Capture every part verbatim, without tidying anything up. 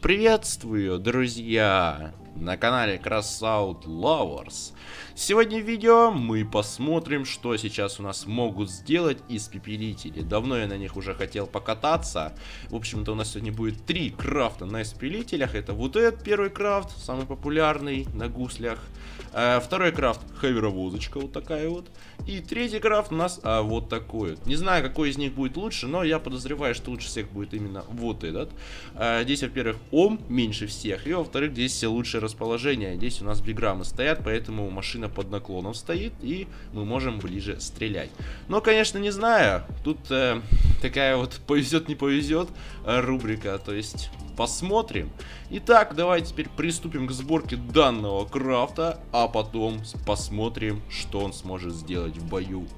Приветствую, друзья, на канале Crossout Lovers. Сегодня в видео мы посмотрим, что сейчас у нас могут сделать испепелители. Давно я на них уже хотел покататься. В общем-то, у нас сегодня будет три крафта на испепелителях. Это вот этот первый крафт, самый популярный на гуслях. А, второй крафт хэви-возочка, вот такая вот. И третий крафт у нас а, вот такой вот. Не знаю, какой из них будет лучше, но я подозреваю, что лучше всех будет именно вот этот. А, здесь, во-первых, ом меньше всех. И, во-вторых, здесь все лучшее расположение. Здесь у нас биграммы стоят, поэтому машина под наклоном стоит, и мы можем ближе стрелять. Но, конечно, не знаю. Тут э, такая вот повезет, не повезет э, рубрика. То есть посмотрим. Итак, давайте теперь приступим к сборке данного крафта, а потом посмотрим, что он сможет сделать в бою.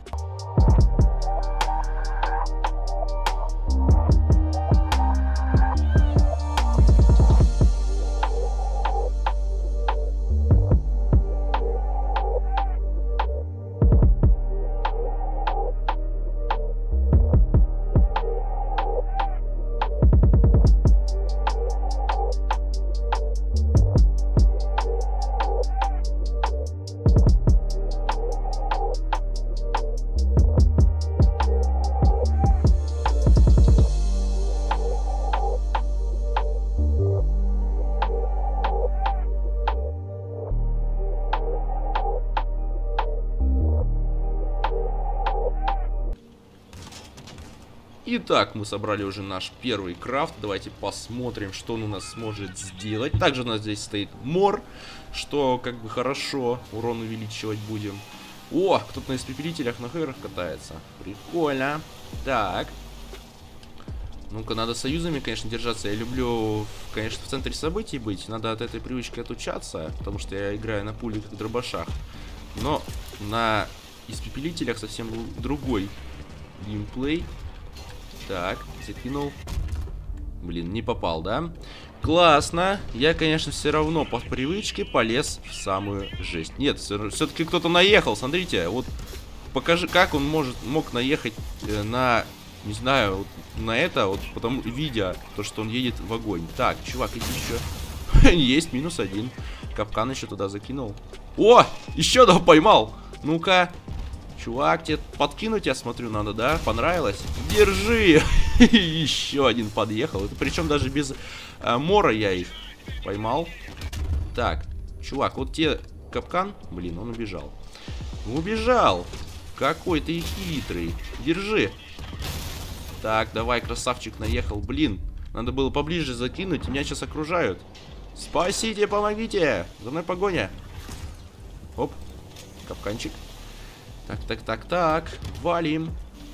Итак, мы собрали уже наш первый крафт. Давайте посмотрим, что он у нас сможет сделать. Также у нас здесь стоит мор, что как бы хорошо. Урон увеличивать будем. О, кто-то на испепелителях на хэверах катается. Прикольно. Так. Ну-ка, надо союзами, конечно, держаться. Я люблю, конечно, в центре событий быть. Надо от этой привычки отучаться, потому что я играю на пулях и дробашах. Но на испепелителях совсем другой геймплей. Так, закинул. Блин, не попал, да? Классно. Я, конечно, все равно по привычке полез в самую жесть. Нет, все-таки кто-то наехал. Смотрите, вот покажи, как он может мог наехать на, не знаю, вот на это, вот потому, видя то, что он едет в огонь. Так, чувак, иди еще. Есть, минус один. Капкан еще туда закинул. О, еще одного поймал. Ну-ка. Чувак, тебе подкинуть, я смотрю, надо, да? Понравилось? Держи! Еще один подъехал. Это причем даже без а, мора я их поймал. Так, чувак, вот тебе капкан. Блин, он убежал. Убежал! Какой ты хитрый. Держи. Так, давай, красавчик, наехал. Блин, надо было поближе закинуть. Меня сейчас окружают. Спасите, помогите! За мной погоня. Оп, капканчик. Так, так, так, так. Валим.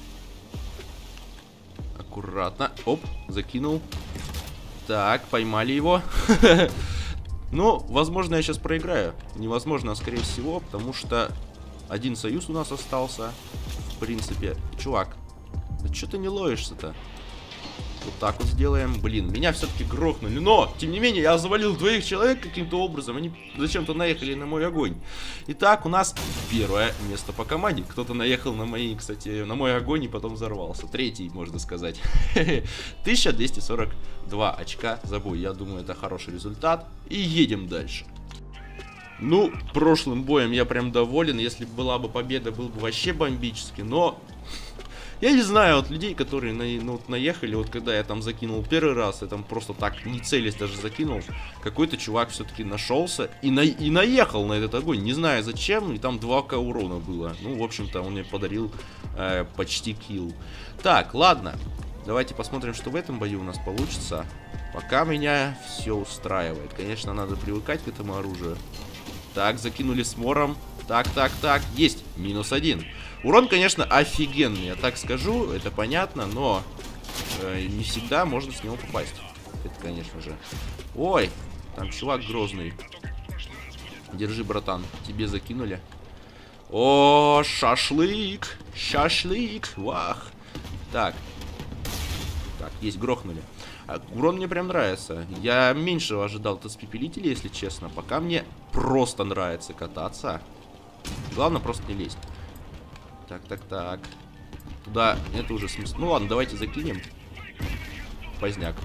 Аккуратно. Оп, закинул. Так, поймали его. Ну, возможно, я сейчас проиграю. Невозможно, скорее всего, потому что один союз у нас остался. В принципе. Чувак, да что ты не ловишься-то? Вот так вот сделаем. Блин, меня все-таки грохнули. Но, тем не менее, я завалил двоих человек каким-то образом. Они зачем-то наехали на мой огонь. Итак, у нас первое место по команде. Кто-то наехал на мои, кстати, на мой огонь и потом взорвался. Третий, можно сказать. тысяча двести сорок два очка за бой. Я думаю, это хороший результат. И едем дальше. Ну, прошлым боем я прям доволен. Если бы была бы победа, был бы вообще бомбический. Но... я не знаю, вот людей, которые на, ну, вот наехали, вот когда я там закинул первый раз, я там просто так, не целясь даже закинул, какой-то чувак все-таки нашелся и, на, и наехал на этот огонь, не знаю зачем, и там два ка урона было. Ну, в общем-то, он мне подарил э, почти килл. Так, ладно, давайте посмотрим, что в этом бою у нас получится. Пока меня все устраивает. Конечно, надо привыкать к этому оружию. Так, закинули с мором. Так, так, так, есть, минус один. Урон, конечно, офигенный, я так скажу, это понятно, но э, не всегда можно с него попасть. Это, конечно же. Ой, там чувак грозный. Держи, братан, тебе закинули. О, шашлык, шашлык, вах. Так, так, есть, грохнули. А, урон мне прям нравится. Я меньше ожидал от испепелителя, если честно. Пока мне просто нравится кататься. Главное просто не лезть. Так, так, так. Туда это уже смысл. Ну ладно, давайте закинем. Поздняк.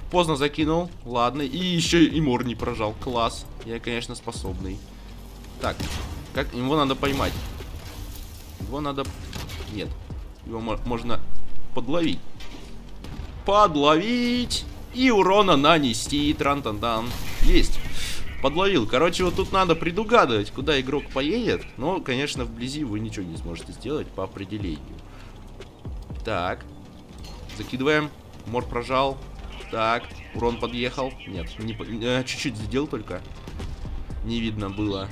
Поздно закинул. Ладно. И еще и мор не прожал. Класс. Я, конечно, способный. Так. Как его надо поймать? Его надо... Нет. Его можно подловить. Подловить. И урона нанести. Тран-тан-тан. Есть. Подловил. Короче, вот тут надо предугадывать, куда игрок поедет. Но, конечно, вблизи вы ничего не сможете сделать по определению. Так. Закидываем. Мор прожал. Так. Урон подъехал. Нет. Чуть-чуть задел только. Не видно было.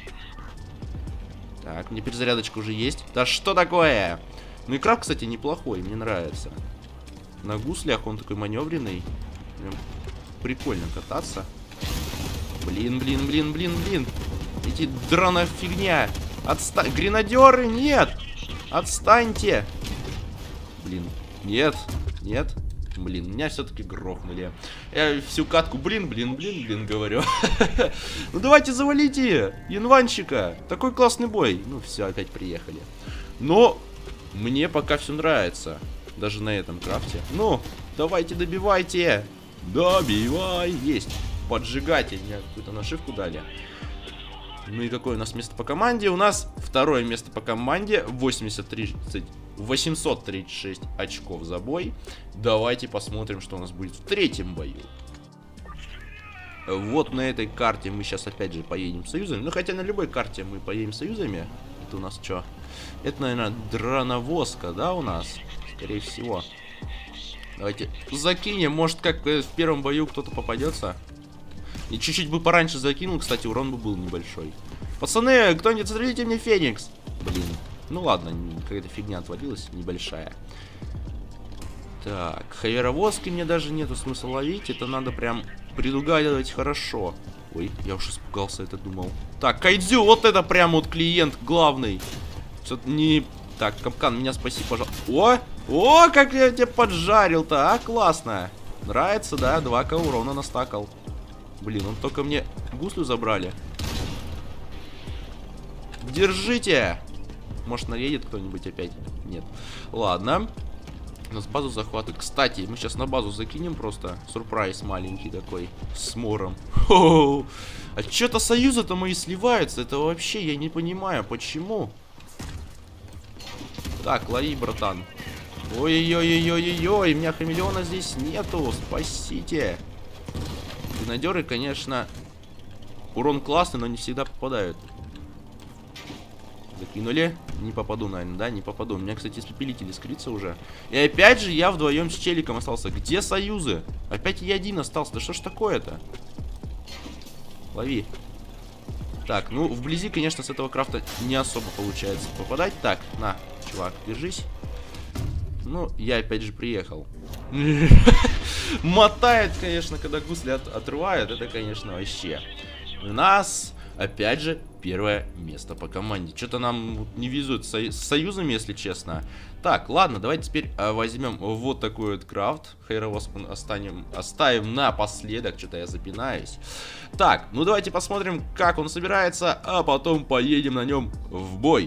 Так. Мне перезарядочка уже есть. Да что такое? Ну и краб, кстати, неплохой. Мне нравится. На гуслях он такой маневренный. Прям прикольно кататься. Блин, блин, блин, блин, блин. Эти драная фигня. Отстань. Гренадеры, нет. Отстаньте. Блин. Нет. Нет. Блин, меня все-таки грохнули. Я всю катку блин, блин, блин, блин говорю. Ну давайте завалите янванщика. Такой классный бой. Ну все, опять приехали. Но мне пока все нравится. Даже на этом крафте. Ну, давайте добивайте. Добивай. Есть. Поджигатель. Мне какую-то нашивку дали. Ну и какое у нас место по команде? У нас второе место по команде. восемьдесят три, восемьсот тридцать шесть очков за бой. Давайте посмотрим, что у нас будет в третьем бою. Вот на этой карте мы сейчас опять же поедем союзами. Ну хотя на любой карте мы поедем союзами. Это у нас что? Это, наверное, дроновозка, да, у нас? Скорее всего. Давайте закинем. Может, как в первом бою кто-то попадется. И чуть-чуть бы пораньше закинул, кстати, урон бы был небольшой. Пацаны, кто-нибудь отстрелите мне Феникс. Блин. Ну ладно, какая-то фигня отвалилась, небольшая. Так, хайеровозки мне даже нету смысла ловить. Это надо прям предугадывать хорошо. Ой, я уж испугался, это думал. Так, Кайдзю, вот это прям вот клиент главный. Что-то не... Так, капкан, меня спаси, пожалуйста. О! О, как я тебя поджарил-то, а? Классно. Нравится, да? два ка урона настакал. Блин, он только мне гуслю забрали. Держите! Может, наедет кто-нибудь опять? Нет. Ладно. У нас базу захватывают. Кстати, мы сейчас на базу закинем просто. Сюрприз маленький такой. С мором. Хо-хо. А что-то союзы-то мои сливаются. Это вообще я не понимаю, почему. Так, лови, братан. Ой-ой-ой-ой-ой-ой. У меня хамелеона здесь нету. Спасите. Гренадеры, конечно, урон классный, но не всегда попадают. Закинули. Не попаду, наверное, да? Не попаду. У меня, кстати, испепелитель искрится уже. И опять же я вдвоем с челиком остался. Где союзы? Опять я один остался. Да что ж такое-то? Лови. Так, ну, вблизи, конечно, с этого крафта не особо получается попадать. Так, на, чувак, держись. Ну, я опять же приехал. Мотает, конечно, когда гусли от, отрывают. Это, конечно, вообще. У нас, опять же, первое место по команде. Что-то нам не везут с, с союзами, если честно. Так, ладно, давайте теперь а, возьмем вот такой вот крафт. Хайровоск оставим, оставим напоследок. Что-то я запинаюсь. Так, ну давайте посмотрим, как он собирается, а потом поедем на нем в бой.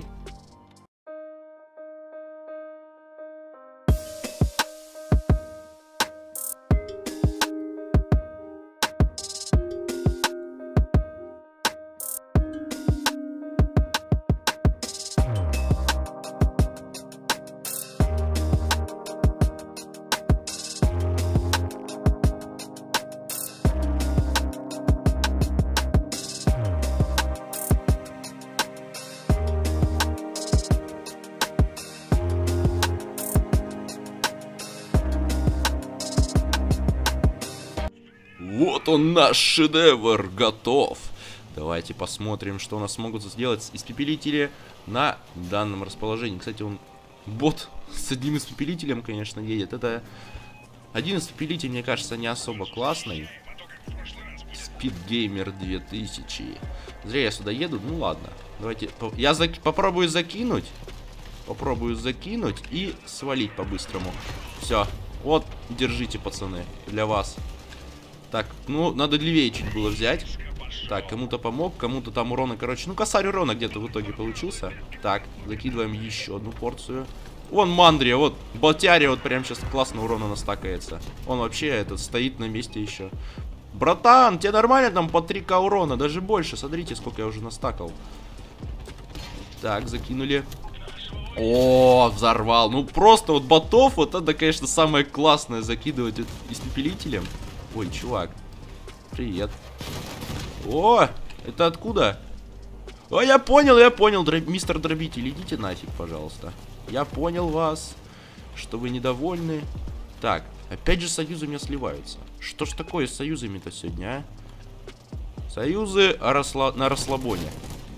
Вот он, наш шедевр, готов. Давайте посмотрим, что у нас могут сделать испепелители на данном расположении. Кстати, он бот с одним испепелителем, конечно, едет. Это один испепелитель, мне кажется, не особо классный. Speedgamer две тысячи. Зря я сюда еду, ну ладно. Давайте, я за... попробую закинуть. Попробую закинуть и свалить по-быстрому. Все, вот, держите, пацаны, для вас. Так, ну, надо левее чуть было взять. Так, кому-то помог, кому-то там урона, короче. Ну, косарь урона где-то в итоге получился. Так, закидываем еще одну порцию. Вон Мандрия, вот Ботяри вот прям сейчас классно урона настакается. Он вообще этот стоит на месте еще. Братан, тебе нормально там по три ка урона, даже больше. Смотрите, сколько я уже настакал. Так, закинули. О, взорвал. Ну просто вот ботов, вот это, конечно, самое классное закидывать испепелителем. Ой, чувак. Привет. О, это откуда? О, я понял, я понял, дроб... мистер Дробитель, идите нафиг, пожалуйста. Я понял вас, что вы недовольны. Так, опять же союзы у меня сливаются. Что ж такое с союзами-то сегодня, а? Союзы расла... на расслабоне.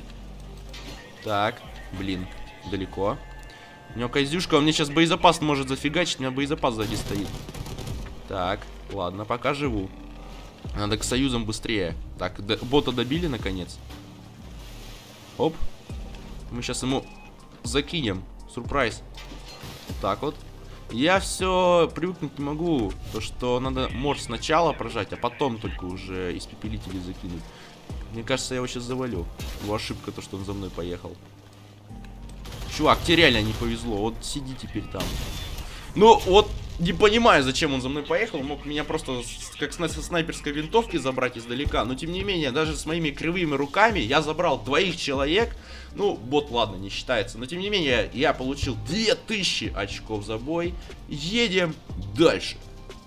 Так, блин, далеко. У него козюшка, он мне сейчас боезапас может зафигачить, у меня боезапас сзади стоит. Так, ладно, пока живу. Надо к союзам быстрее. Так, бота добили, наконец. Оп. Мы сейчас ему закинем. Сюрприз. Так вот. Я все привыкнуть не могу. То, что надо морж сначала прожать, а потом только уже испепелители закинуть. Мне кажется, я его сейчас завалю. Его ошибка, то, что он за мной поехал. Чувак, тебе реально не повезло. Вот сиди теперь там. Ну, вот не понимаю, зачем он за мной поехал. Мог меня просто как с снайперской винтовки забрать издалека. Но, тем не менее, даже с моими кривыми руками я забрал двоих человек. Ну, бот, ладно, не считается. Но, тем не менее, я получил две тысячи очков за бой. Едем дальше.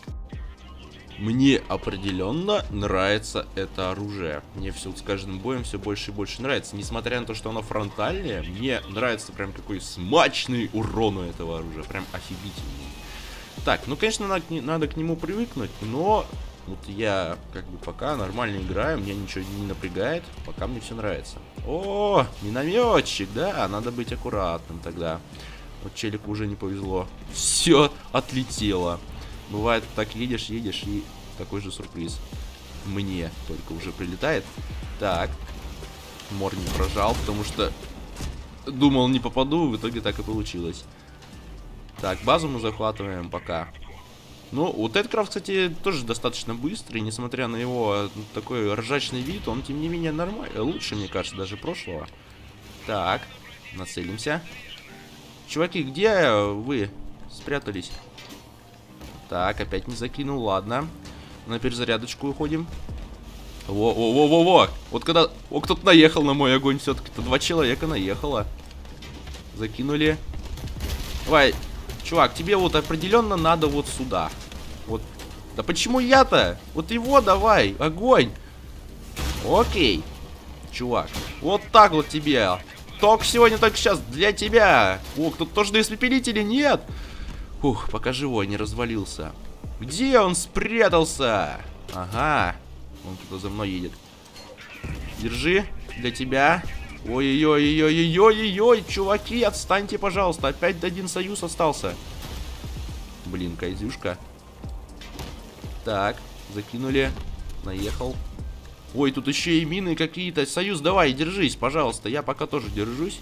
Мне определенно нравится это оружие. Мне все с каждым боем все больше и больше нравится. Несмотря на то, что оно фронтальное, мне нравится прям какой смачный урон у этого оружия. Прям офигительный. Так, ну, конечно, надо, надо к нему привыкнуть, но вот я как бы пока нормально играю, меня ничего не напрягает, пока мне все нравится. О, минометчик, да, надо быть аккуратным тогда. Вот челику уже не повезло. Все отлетело. Бывает, так едешь, едешь, и такой же сюрприз. Мне только уже прилетает. Так. Мор не прожал, потому что думал, не попаду, в итоге так и получилось. Так, базу мы захватываем пока. Ну, вот этот крафт, кстати, тоже достаточно быстрый. Несмотря на его такой ржачный вид, он, тем не менее, нормальный. Лучше, мне кажется, даже прошлого. Так, нацелимся. Чуваки, где вы спрятались? Так, опять не закинул, ладно. На перезарядочку уходим. Во-во-во-во-во! Вот когда... О, кто-то наехал на мой огонь все-таки-то. Два человека наехало. Закинули. Давай, чувак, тебе вот определенно надо вот сюда. Вот. Да почему я-то? Вот его давай, огонь. Окей. Чувак, вот так вот тебе. Только сегодня, только сейчас для тебя. О, кто-то тоже до испепелителя? Нет. Ух, пока живой, не развалился. Где он спрятался? Ага. Он туда за мной едет. Держи, для тебя. Ой-ой-ой-ой-ой-ой-ой, чуваки, отстаньте, пожалуйста. Опять один союз остался. Блин, кайзюшка. Так, закинули. Наехал. Ой, тут еще и мины какие-то. Союз, давай, держись, пожалуйста. Я пока тоже держусь.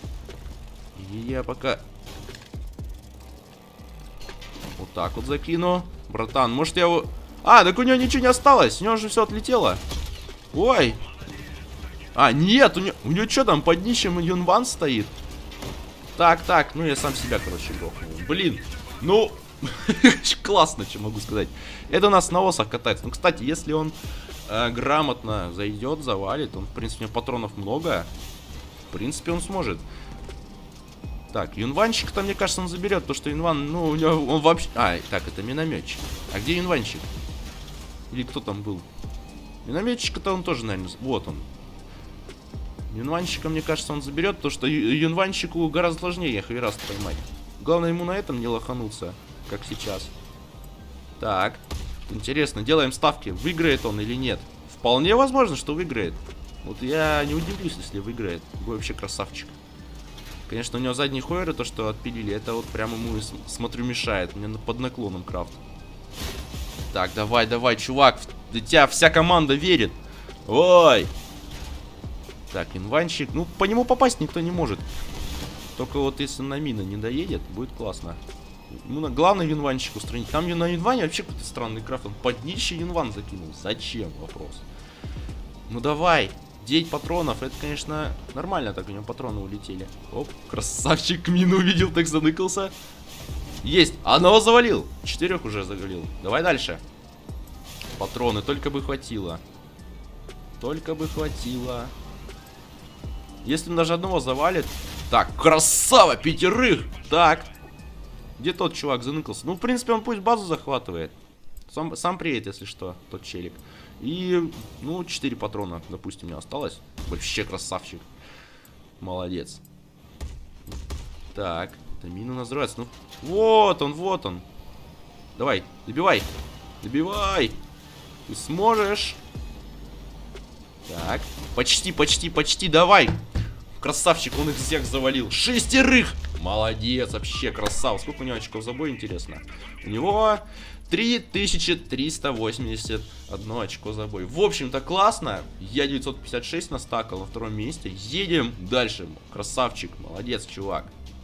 Я пока... Вот так вот закину. Братан, может я его... А, так у него ничего не осталось. У него же все отлетело. Ой. А, нет, у него, у него что там, под днищем Юнван стоит? Так, так, ну я сам себя, короче, грохнул. Блин, ну, классно, что могу сказать. Это у нас на осах катается. Ну, кстати, если он э, грамотно зайдет, завалит, он, в принципе, у него патронов много. В принципе, он сможет. Так, юнванчик-то, мне кажется, он заберет, то что юнван, ну, у него, он вообще... А, так, это минометчик. А где юнванчик? Или кто там был? Минометчика-то он тоже, наверное... Вот он. Юнванщика, мне кажется, он заберет, потому что юнванщику гораздо сложнее Хайраст поймать. Главное ему на этом не лохануться, как сейчас. Так, интересно, делаем ставки, выиграет он или нет. Вполне возможно, что выиграет. Вот я не удивлюсь, если выиграет. Вы вообще красавчик. Конечно, у него задний хойер, то, что отпилили, это вот прям ему, смотрю, мешает. Мне под наклоном крафт. Так, давай, давай, чувак, в тебя вся команда верит. Ой! Так, инванщик. Ну, по нему попасть никто не может. Только вот если на мина не доедет, будет классно. Ну, главное инванщик устранить. Там на инване вообще какой-то странный крафт. Он под днище инван закинул. Зачем? Вопрос. Ну, давай. девять патронов, это, конечно, нормально, так у него патроны улетели. Оп, красавчик, мину увидел, так заныкался. Есть, одного завалил, четырех уже завалил. Давай дальше. Патроны, только бы хватило. Только бы хватило. Если он даже одного завалит. Так, красава, пятерых. Так. Где тот чувак заныкался? Ну, в принципе, он пусть базу захватывает. Сам, сам приедет, если что, тот челик. И, ну, четыре патрона, допустим, у меня осталось. Вообще красавчик. Молодец. Так, это мина назрывается. Ну, вот он, вот он. Давай, добивай. Добивай. Ты сможешь. Так, почти, почти, почти, давай. Красавчик, он их всех завалил. Шестерых. Молодец, вообще красава. Сколько у него очков забоя, интересно? У него три тысячи триста восемьдесят одно очко забой. В общем-то, классно. Я девятьсот пятьдесят шесть настакал на втором месте. Едем дальше. Красавчик, молодец, чувак.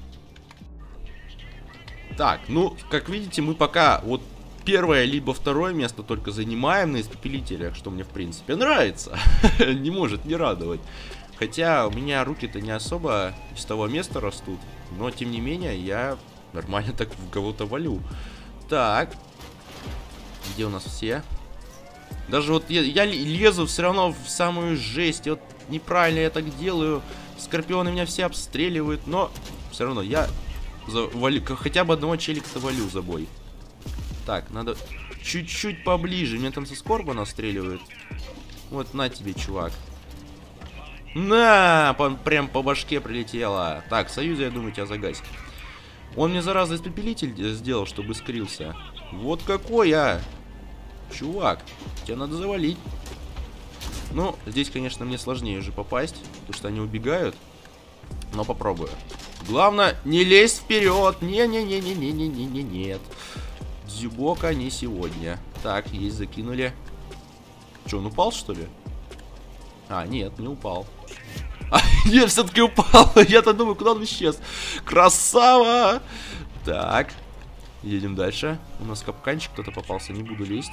Так, ну, как видите, мы пока вот первое либо второе место только занимаем на испепелителях, что мне, в принципе, нравится. Не может не радовать. Хотя у меня руки-то не особо из того места растут. Но, тем не менее, я нормально так в кого-то валю. Так. Где у нас все? Даже вот я, я лезу все равно в самую жесть. Вот неправильно я так делаю. Скорпионы меня все обстреливают. Но все равно я завалю, хотя бы одного челика-то валю за бой. Так, надо чуть-чуть поближе. Меня там со скорба настреливают. Вот на тебе, чувак. На, по, прям по башке прилетело. Так, Союза, я думаю, тебя загасит. Он мне, зараза, испепелитель сделал, чтобы скрылся. Вот какой, а! Чувак, тебя надо завалить. Ну, здесь, конечно, мне сложнее уже попасть, потому что они убегают. Но попробую. Главное, не лезь вперед. Не-не-не-не-не-не-не-не, нет. Дзюбока не сегодня. Так, есть, закинули. Че, он упал, что ли? А, нет, не упал. А, нет, все-таки упал. Я-то думаю, куда он исчез. Красава! Так, едем дальше. У нас капканчик кто-то попался, не буду лезть.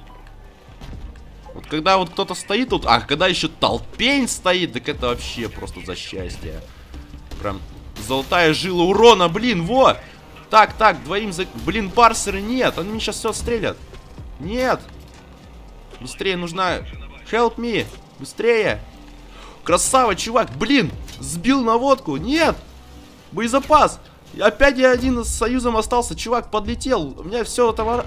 Вот когда вот кто-то стоит тут, а когда еще толпень стоит, так это вообще просто за счастье. Прям золотая жила урона, блин, во! Так, так, двоим за... Блин, парсеры нет, они мне сейчас все отстрелят. Нет! Быстрее нужна... Help me! Быстрее! Красава, чувак! Блин! Сбил наводку! Нет! Боезапас! Опять я один с Союзом остался. Чувак подлетел. У меня все товар...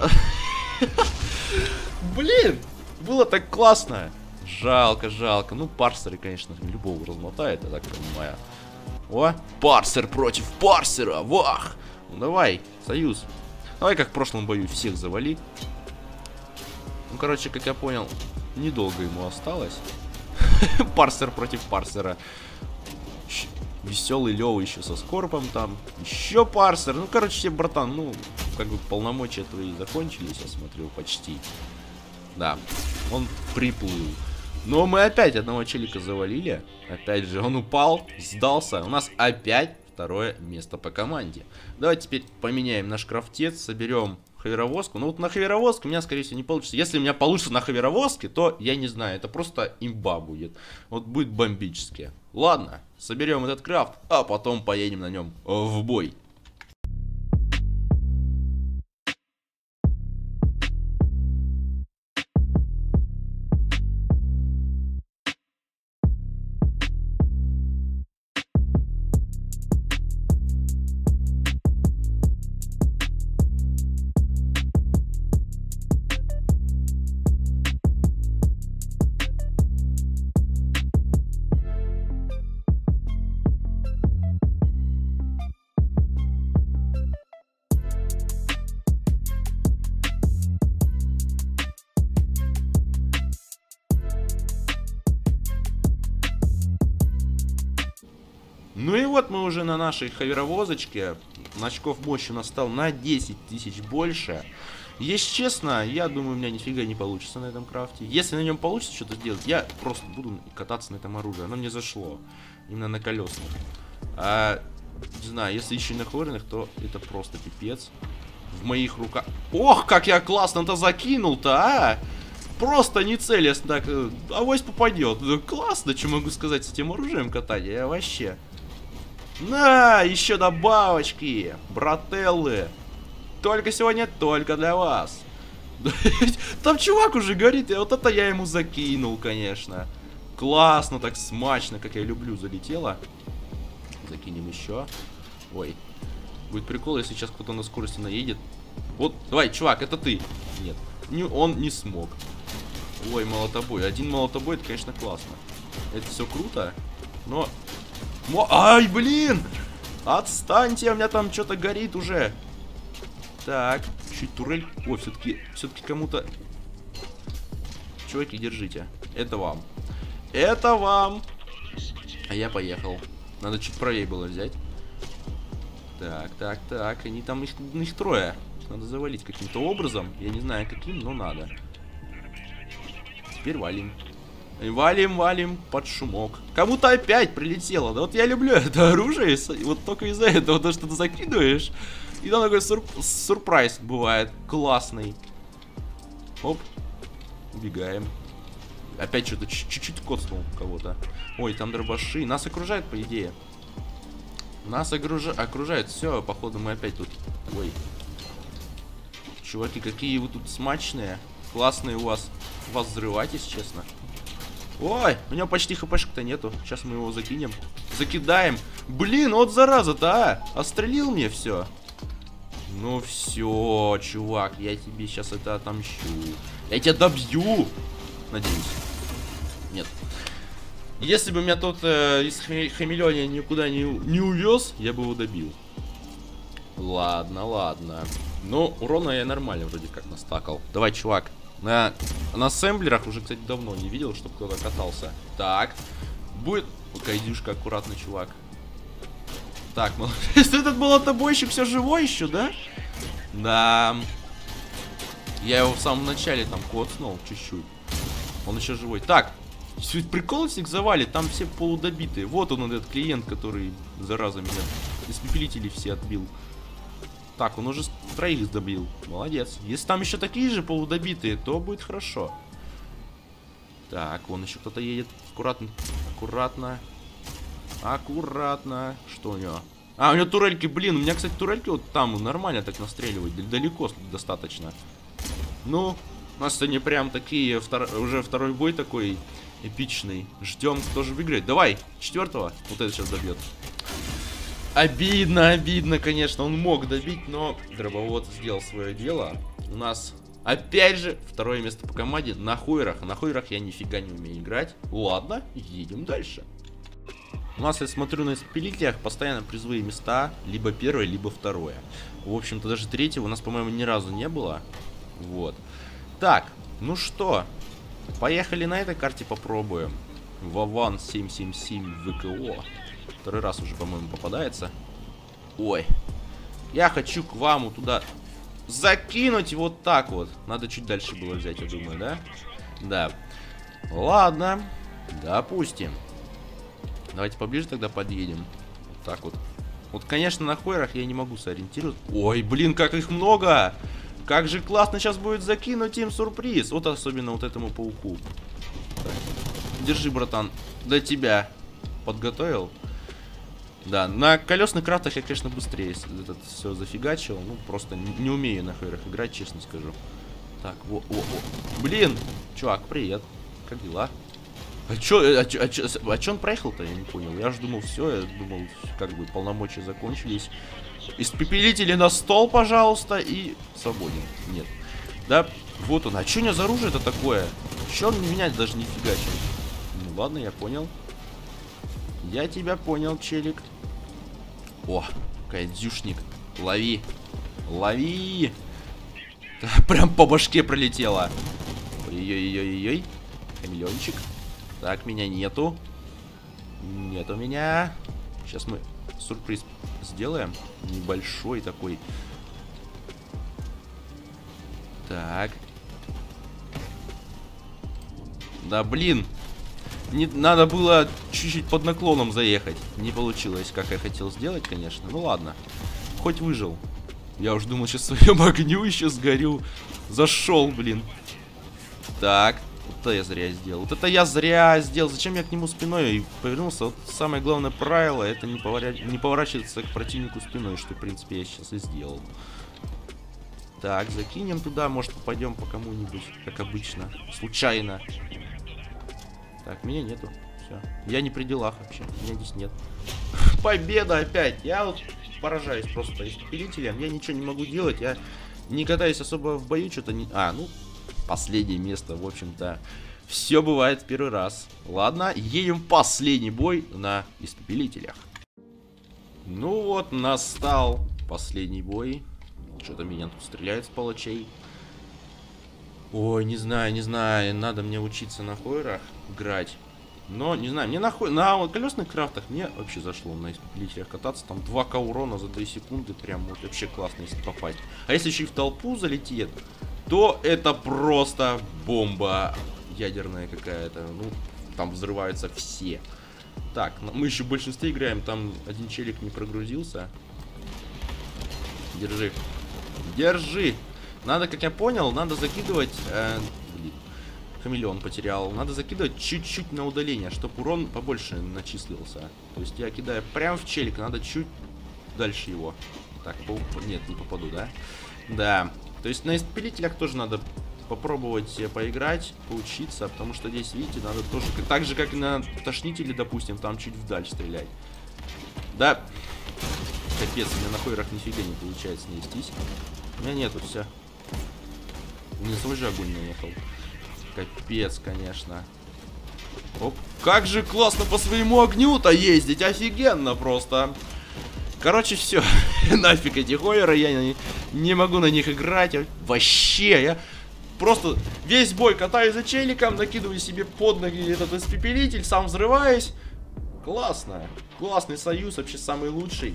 Блин! Было так классно. Жалко, жалко. Ну, парсеры, конечно, любого размотает, я так понимаю. О, парсер против парсера. Вах! Ну, давай, Союз. Давай, как в прошлом бою, всех завали. Ну, короче, как я понял, недолго ему осталось. Парсер против парсера. Веселый Лёва еще со скорпом там. Еще парсер. Ну, короче, братан, ну, как бы полномочия твои закончились, я смотрю, почти. Да, он приплыл. Но мы опять одного челика завалили. Опять же, он упал, сдался. У нас опять второе место по команде. Давайте теперь поменяем наш крафтец, соберем хаверовозку. Ну вот на хаверовозке у меня, скорее всего, не получится. Если у меня получится на хаверовозке, то я не знаю, это просто имба будет. Вот будет бомбически. Ладно, соберем этот крафт, а потом поедем на нем в бой. Ну и вот мы уже на нашей хаверовозочке. Очков мощи у нас стал на десять тысяч больше. Если честно, я думаю, у меня нифига не получится на этом крафте. Если на нем получится что-то сделать, я просто буду кататься на этом оружии. Оно мне зашло. Именно на колесных. А, не знаю, если еще и на хорных, то это просто пипец. В моих руках... Ох, как я классно-то закинул-то, а! Просто не целясь так, авось попадет. Классно, что могу сказать с этим оружием катания, я вообще. На, еще добавочки, брателлы. Только сегодня, только для вас. Там чувак уже горит, и вот это я ему закинул, конечно. Классно, так смачно, как я люблю, залетело. Закинем еще. Ой. Будет прикол, если сейчас кто-то на скорости наедет. Вот, давай, чувак, это ты. Нет, не, он не смог. Ой, молотобой. Один молотобой, это, конечно, классно. Это все круто, но... Ай, блин! Отстаньте, у меня там что-то горит уже. Так, чуть турель. Ой, все-таки, все-таки кому-то... Чуваки, держите. Это вам. Это вам. А я поехал. Надо чуть правее было взять. Так, так, так. Они там, их, их трое. Надо завалить каким-то образом. Я не знаю каким, но надо. Теперь валим. Валим, валим под шумок. Кому-то опять прилетело. Да вот я люблю это оружие. Вот только из-за этого, то, что ты закидываешь. И там такой сур сюрприз бывает. Классный. Оп. Убегаем. Опять что-то чуть-чуть коцнул кого-то. Ой, там дробаши. Нас окружают, по идее. Нас огруж... окружают. Все, походу мы опять тут. Ой. Чуваки, какие вы тут смачные. Классные у вас. Вас взрывать, если честно. Ой, у него почти хпшек-то нету. Сейчас мы его закинем. Закидаем. Блин, вот зараза-то, а. Отстрелил мне все. Ну все, чувак, я тебе сейчас это отомщу. Я тебя добью. Надеюсь. Нет. Если бы меня тот э, из хамелеония никуда не, не увез, я бы его добил. Ладно, ладно. Ну, урона я нормально вроде как настакал. Давай, чувак. На, на ассемблерах уже, кстати, давно не видел, чтобы кто-то катался. Так. Будет... Кайдюшка, аккуратно, чувак. Так, молодец. Этот молотобойщик все живой еще, да? Да. Я его в самом начале там коцнул чуть-чуть. Он еще живой. Так. Прикол всех завалит, там все полудобитые. Вот он, этот клиент, который, зараза, меня испепелители все отбил. Так, он уже троих добил. Молодец. Если там еще такие же полудобитые, то будет хорошо. Так, вон еще кто-то едет. Аккуратно. Аккуратно. Аккуратно. Что у него? А, у него турельки, блин. У меня, кстати, турельки вот там нормально так настреливают. Далеко достаточно. Ну, у нас сегодня прям такие, втор... уже второй бой такой эпичный. Ждем, кто же выиграет. Давай, четвертого. Вот это сейчас добьет. Обидно, обидно, конечно. Он мог добить, но дробовод сделал свое дело. У нас, опять же, второе место по команде на Хойрах. На Хойрах я нифига не умею играть. Ладно, едем дальше. У нас, я смотрю, на испепелителях постоянно призовые места. Либо первое, либо второе. В общем-то, даже третьего у нас, по-моему, ни разу не было. Вот. Так, ну что, поехали на этой карте попробуем. Вован семь семь семь ВКО. Второй раз уже, по-моему, попадается. Ой. Я хочу к вам туда закинуть вот так вот. Надо чуть дальше было взять, я думаю, да? Да. Ладно. Допустим. Давайте поближе тогда подъедем. Вот так вот. Вот, конечно, на Хойрах я не могу сориентироваться. Ой, блин, как их много! Как же классно сейчас будет закинуть им сюрприз. Вот особенно вот этому пауку. Так. Держи, братан. Для тебя. Подготовил? Да, на колесных крафтах я, конечно, быстрее этот все зафигачил. Ну, просто не, не умею на Хойрах играть, честно скажу. Так, во, во, во. Блин! Чувак, привет. Как дела? А чё, а чё, а чё, а чё он проехал-то? Я не понял. Я же думал, все, я думал, как бы полномочия закончились. Испепелители на стол, пожалуйста, и свободен. Нет. Да, вот он. А чё у него за оружие-то такое? Чё он меня даже не фигачил? Ну ладно, я понял. Я тебя понял, челик. О, кайдзюшник. Лови. Лови. Прям по башке пролетело. Ой-ой-ой-ой-ой. Хамелеончик. Так, меня нету. Нету меня. Сейчас мы сюрприз сделаем. Небольшой такой. Так. Да блин. Не, надо было чуть-чуть под наклоном заехать. Не получилось, как я хотел сделать, конечно. Ну ладно. Хоть выжил. Я уж думал, сейчас в своем огню еще сгорю. Зашел, блин. Так, вот это я зря сделал. Вот это я зря сделал. Зачем я к нему спиной и повернулся? Вот самое главное правило, это не, поворя... не поворачиваться к противнику спиной, что, в принципе, я сейчас и сделал. Так, закинем туда, может, попадем по кому-нибудь, как обычно, случайно. Так, меня нету. Все. Я не при делах вообще. Меня здесь нет. Победа опять. Я вот поражаюсь просто испепелителем. Я ничего не могу делать. Я не катаюсь особо в бою. Что-то не... А, ну, последнее место, в общем-то. Все бывает в первый раз. Ладно, едем в последний бой на испепелителях. Ну вот, настал последний бой. Что-то меня тут стреляют с палачей. Ой, не знаю, не знаю. Надо мне учиться на хойрах играть. Но, не знаю, мне на, хой... на вот, колесных крафтах мне вообще зашло на испепелителях кататься. Там два ка урона за две секунды. Прям вот вообще классно, если попасть. А если еще и в толпу залетит, то это просто бомба ядерная какая-то. Ну, там взрываются все. Так, мы еще в большинстве играем. Там один челик не прогрузился. Держи. Держи. Надо, как я понял, надо закидывать... Э, блин, хамелеон потерял. Надо закидывать чуть-чуть на удаление, чтобы урон побольше начислился. То есть я кидаю прям в челик, надо чуть дальше его. Так, по... нет, не попаду, да? Да. То есть на испепелителях тоже надо попробовать поиграть, поучиться, потому что здесь, видите, надо тоже... Так же, как и на тошнителе, допустим, там чуть вдаль стрелять. Да. Капец, у меня на хойрах нифига не получается нестись. У меня нету, все. Не свой же огонь наехал. Капец, конечно. Оп. Как же классно по своему огню-то ездить. Офигенно просто. Короче, все. Нафиг эти хойеры. Я не, не могу на них играть. Вообще, я просто весь бой катаюсь за челиком, накидываю себе под ноги этот испепелитель, сам взрываюсь. Классно. Классный союз, вообще самый лучший.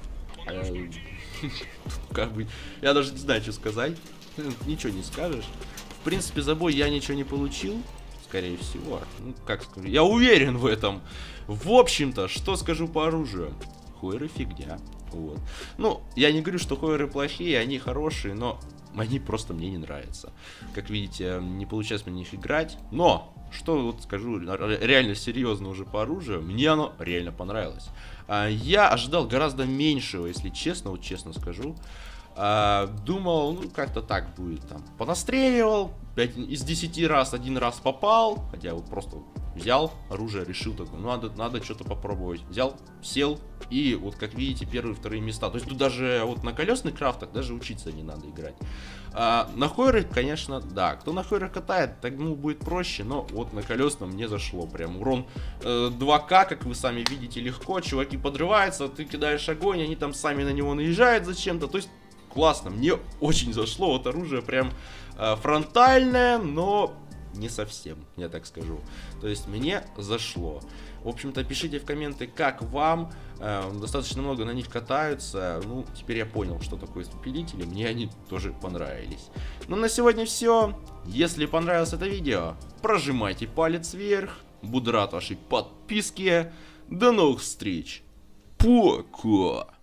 Как бы, я даже не знаю, что сказать. Ничего не скажешь. В принципе, за бой я ничего не получил. Скорее всего. Ну, как скажу, я уверен в этом. В общем-то, что скажу по оружию? Хойры фигня. Вот. Ну, я не говорю, что хойры плохие, они хорошие, но они просто мне не нравятся. Как видите, не получается мне на них играть. Но, что вот скажу реально серьезно уже по оружию, мне оно реально понравилось. Я ожидал гораздо меньшего, если честно, вот честно скажу. Думал, ну как-то так будет, там, понастреливал, пять из десяти раз один раз попал, хотя вот просто взял оружие, решил такой, ну надо, надо что-то попробовать, взял, сел, и вот как видите, первые, вторые места, то есть тут даже вот на колесных крафтах даже учиться не надо играть. А, на хойрах, конечно, да, кто на хойрах катает, так ему будет проще, но вот на колесном не зашло, прям урон э, два ка, как вы сами видите, легко, чуваки подрываются, ты кидаешь огонь, они там сами на него наезжают зачем-то, то есть классно, мне очень зашло, вот оружие прям э, фронтальное, но не совсем, я так скажу. То есть мне зашло. В общем-то, пишите в комменты, как вам. Э, достаточно много на них катаются. Ну, теперь я понял, что такое испепелители. Мне они тоже понравились. Ну, на сегодня все. Если понравилось это видео, прожимайте палец вверх. Буду рад вашей подписке. До новых встреч. Пока.